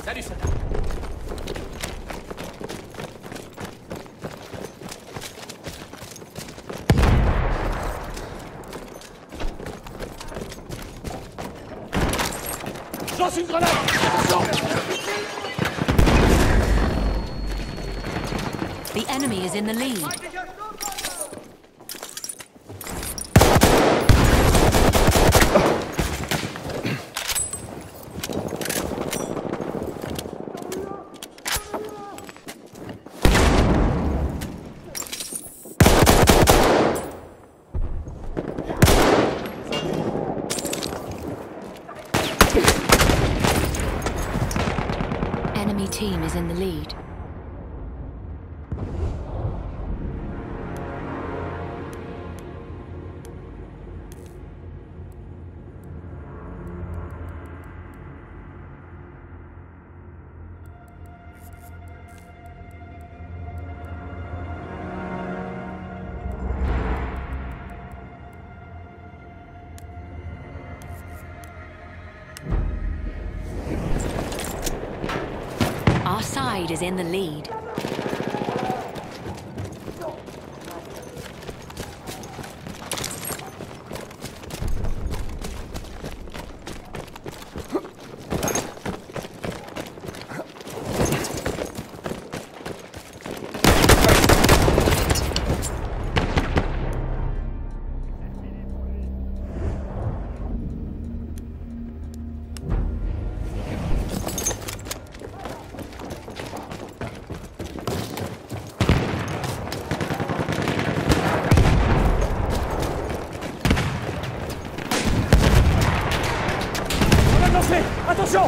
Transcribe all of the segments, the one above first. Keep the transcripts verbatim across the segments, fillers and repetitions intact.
Salut, soldat. Lance une grenade! Attention! The enemy is in the lead. Enemy team is in the lead. Our side is in the lead. Attention!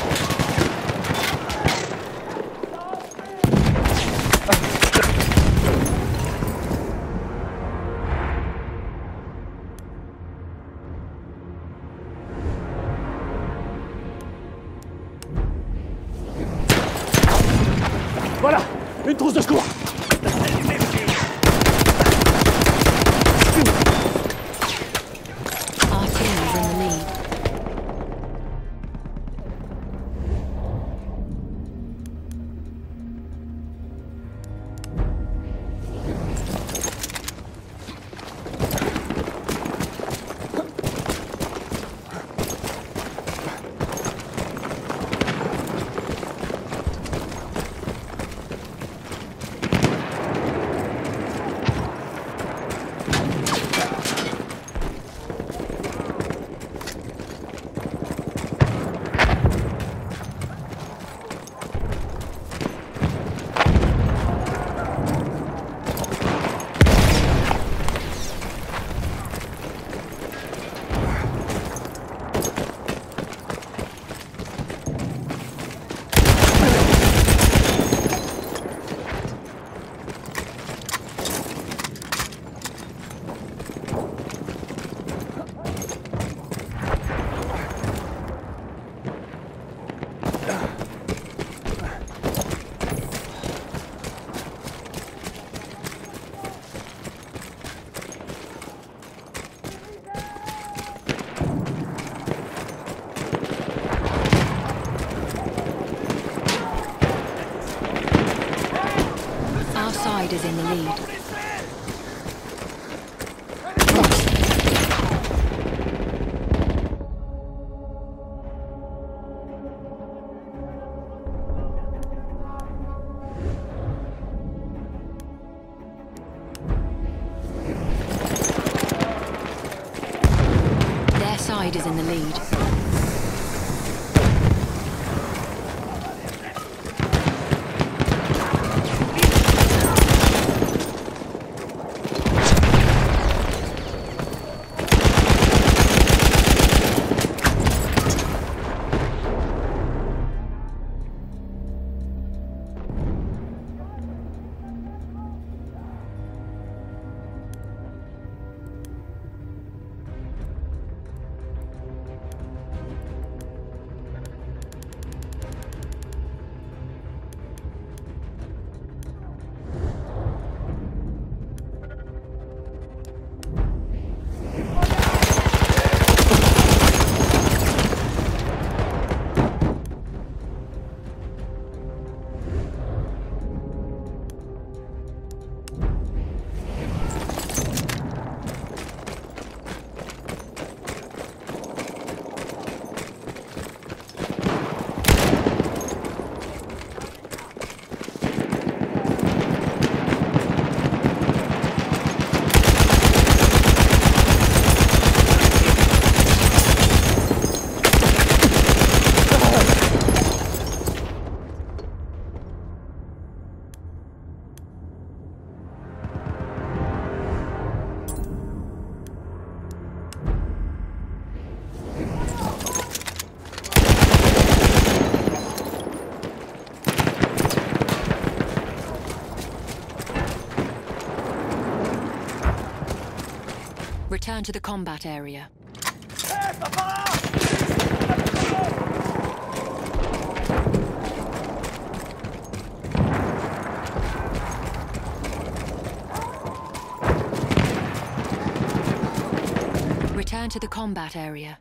Voilà! Une trousse de secours! Our team is in the lead. Our side is in the lead. Their side is in the lead. Return to the combat area. Return to the combat area.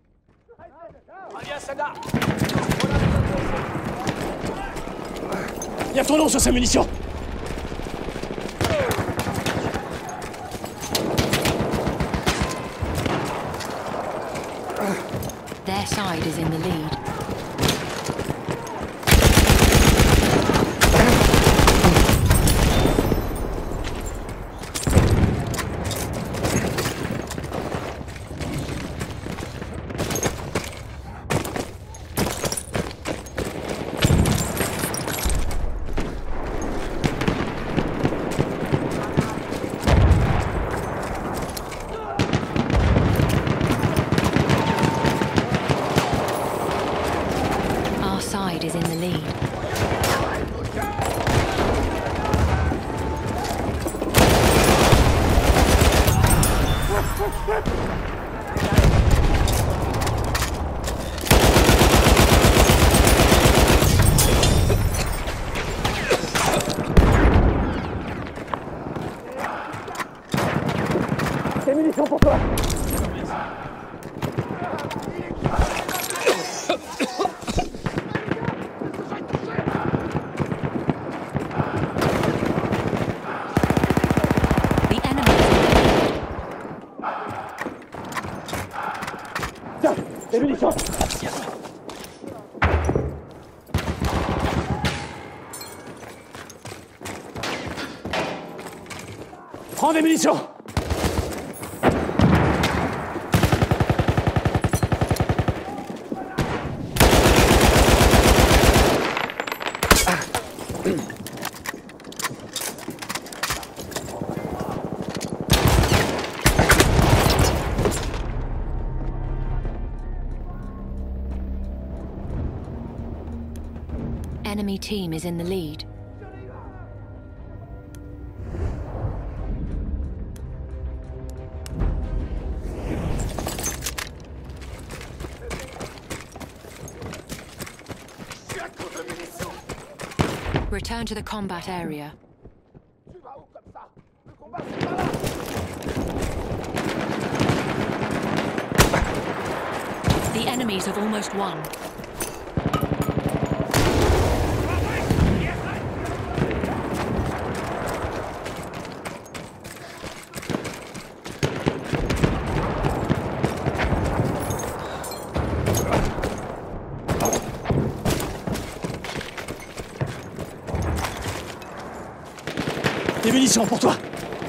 Il y a ton nom sur ces munitions. Their side is in the lead. Side is in the lead. Des munitions pour toi. Tiens, des munitions. Prends des munitions. Enemy team is in the lead. Return to the combat area. The enemies have almost won. Des munitions pour toi.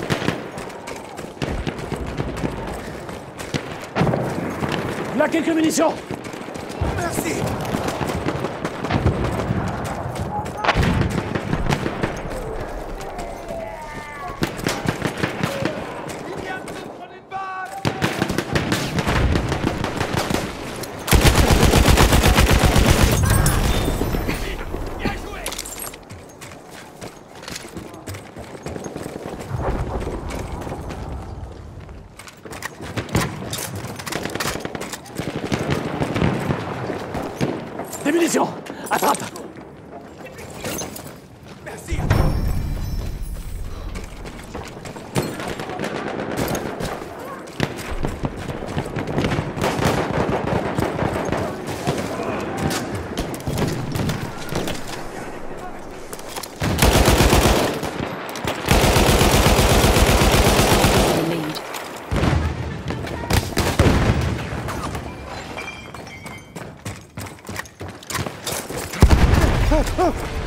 Là, quelques munitions. Merci. Des munitions. Attrape. Merci. The lead.